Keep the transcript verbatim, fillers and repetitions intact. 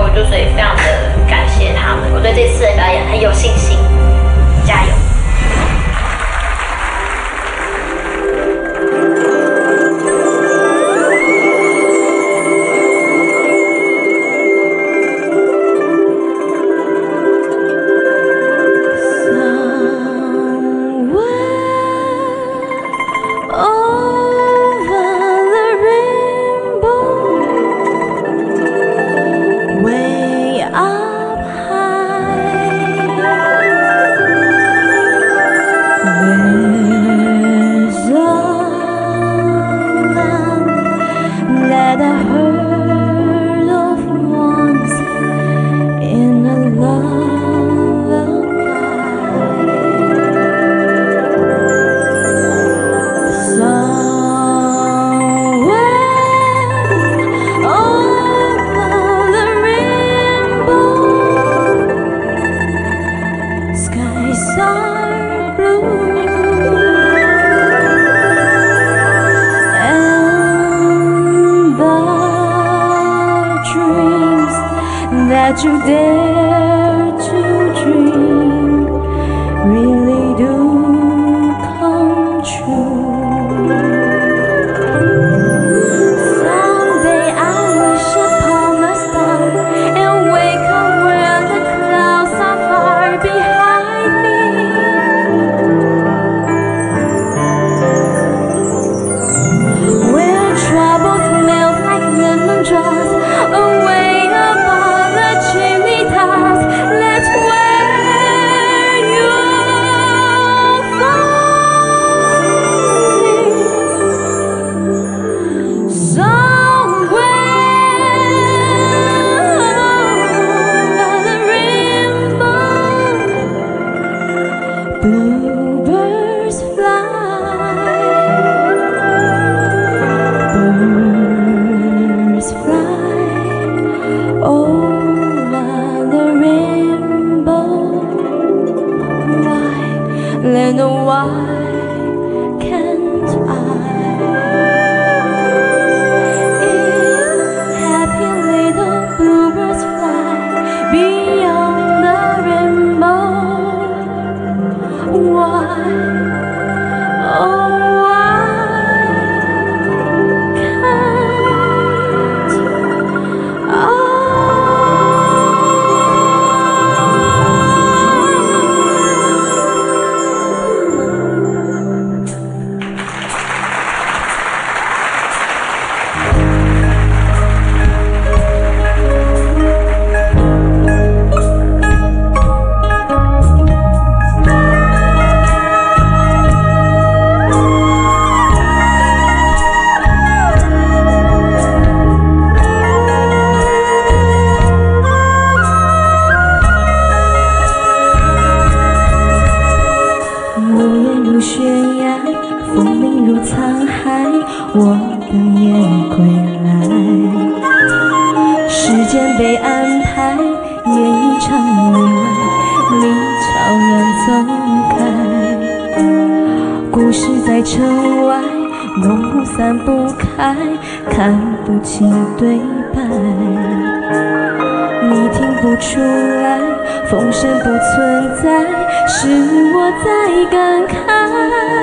就所以非常的感谢他们，我对这次的表演很有信心，加油！ That you dare to dream really do come true. Someday I wish upon a star and wake up where the clouds are far behind me. Where troubles melt like lemon drops away. Bluebirds fly, birds fly over the rainbow. Why, Lena, why can't I? If happy little bluebirds fly beyond the rainbow, why, oh why can't I?悬崖，风铃如沧海，我等雁归来。时间被安排，演一场意外，你悄然走开。故事在城外，浓雾散不开，看不清对白。你听不出来，风声不存在，是我在感慨。